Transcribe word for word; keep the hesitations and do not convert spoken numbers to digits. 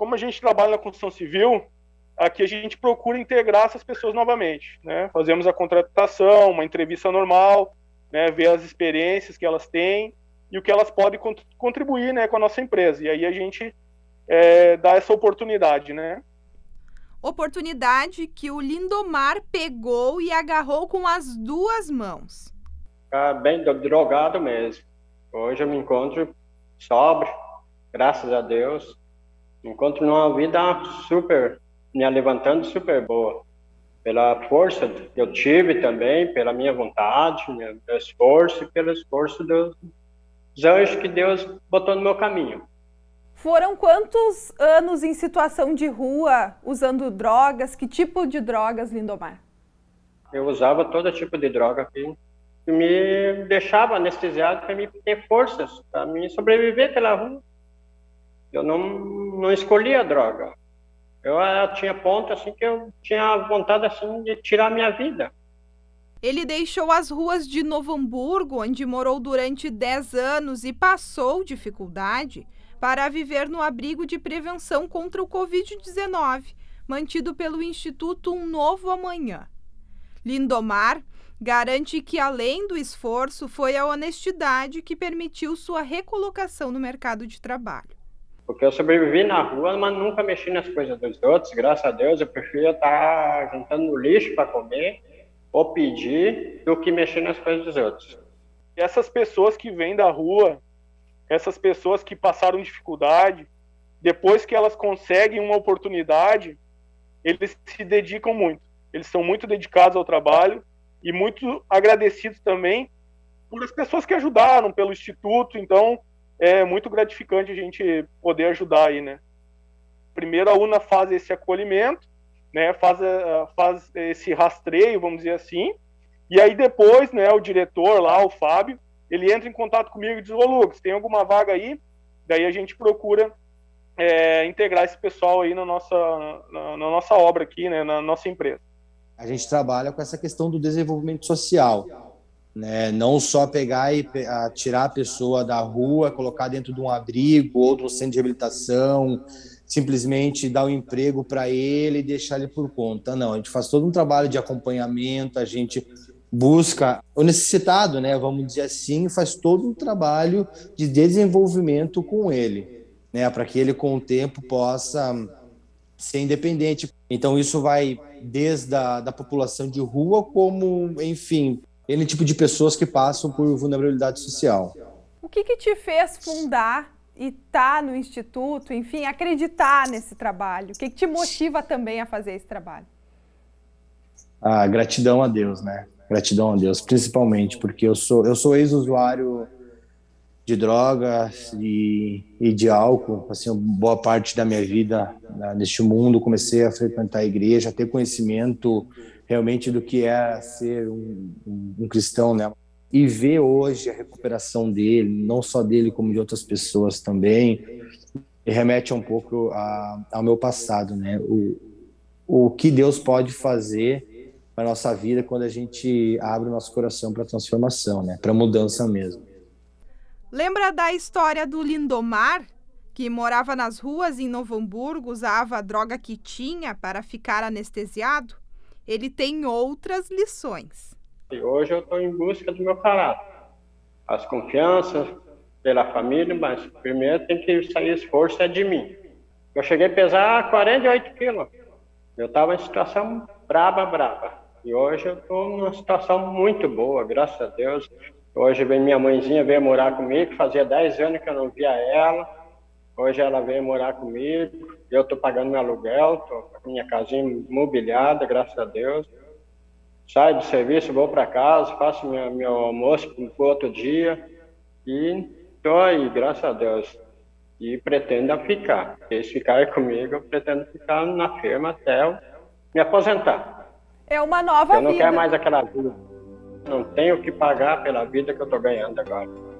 como a gente trabalha na construção civil, aqui a gente procura integrar essas pessoas novamente, né? Fazemos a contratação, uma entrevista normal, né? Ver as experiências que elas têm e o que elas podem contribuir, né, com a nossa empresa. E aí a gente é, dá essa oportunidade, né? Oportunidade que o Lindomar pegou e agarrou com as duas mãos. Ficar bem drogado mesmo. Hoje eu me encontro sóbrio, graças a Deus. Me encontro numa vida super, me levantando super boa. Pela força que eu tive também, pela minha vontade, meu esforço e pelo esforço dos anjos que Deus botou no meu caminho. Foram quantos anos em situação de rua, usando drogas? Que tipo de drogas, Lindomar? Eu usava todo tipo de droga que me deixava anestesiado para me ter forças, para me sobreviver pela rua. Eu não, não escolhia a droga. Eu, eu tinha ponto assim que eu tinha vontade assim de tirar a minha vida. Ele deixou as ruas de Novo Hamburgo, onde morou durante dez anos e passou dificuldade, para viver no abrigo de prevenção contra o covid dezenove, mantido pelo Instituto Um Novo Amanhã. Lindomar garante que, além do esforço, foi a honestidade que permitiu sua recolocação no mercado de trabalho. Porque eu sobrevivi na rua, mas nunca mexi nas coisas dos outros, graças a Deus. Eu prefiro estar juntando lixo para comer ou pedir do que mexer nas coisas dos outros. E essas pessoas que vêm da rua, essas pessoas que passaram dificuldade, depois que elas conseguem uma oportunidade, eles se dedicam muito. Eles são muito dedicados ao trabalho e muito agradecidos também por as pessoas que ajudaram, pelo Instituto. Então, é muito gratificante a gente poder ajudar aí, né? Primeiro a UNA faz esse acolhimento, né? Faz, faz esse rastreio, vamos dizer assim, e aí depois, né, o diretor lá, o Fábio, ele entra em contato comigo e diz: ô Lucas, tem alguma vaga aí? Daí a gente procura é, integrar esse pessoal aí na nossa, na, na nossa obra aqui, né, na nossa empresa. A gente trabalha com essa questão do desenvolvimento social, né? Não só pegar e a, tirar a pessoa da rua, colocar dentro de um abrigo ou de um centro de reabilitação, simplesmente dar um emprego para ele e deixar ele por conta. Não, a gente faz todo um trabalho de acompanhamento, a gente busca o necessitado, né, vamos dizer assim, faz todo um trabalho de desenvolvimento com ele, né, para que ele com o tempo possa ser independente. Então isso vai desde a da população de rua, como, enfim, ele tipo de pessoas que passam por vulnerabilidade social. O que que te fez fundar e estar no Instituto, enfim, acreditar nesse trabalho? O que que te motiva também a fazer esse trabalho? Ah, gratidão a Deus, né? Gratidão a Deus, principalmente porque eu sou, eu sou ex-usuário de drogas e, e de álcool, assim, boa parte da minha vida né, neste mundo. Comecei a frequentar a igreja, a ter conhecimento realmente do que é ser um, um, um cristão, né? E ver hoje a recuperação dele, não só dele, como de outras pessoas também, remete um pouco a, ao meu passado, né? O, o que Deus pode fazer para a nossa vida quando a gente abre o nosso coração para a transformação, né? Para a mudança mesmo. Lembra da história do Lindomar, que morava nas ruas em Novo Hamburgo, usava a droga que tinha para ficar anestesiado? Ele tem outras lições. E hoje eu estou em busca do meu caráter. As confianças pela família, mas primeiro tem que sair esforço é de mim. Eu cheguei a pesar quarenta e oito quilos. Eu estava em situação braba, braba. E hoje eu estou numa situação muito boa, graças a Deus. Hoje vem minha mãezinha, veio morar comigo, fazia dez anos que eu não via ela. Hoje ela veio morar comigo, eu estou pagando meu aluguel, estou com minha casinha mobiliada, graças a Deus. Saio do serviço, vou para casa, faço meu, meu almoço para o outro dia e estou aí, graças a Deus. E pretendo ficar. Se eles ficarem comigo, eu pretendo ficar na firma até eu me aposentar. É uma nova vida. Eu não quero mais aquela vida. Não tenho que pagar pela vida que eu estou ganhando agora.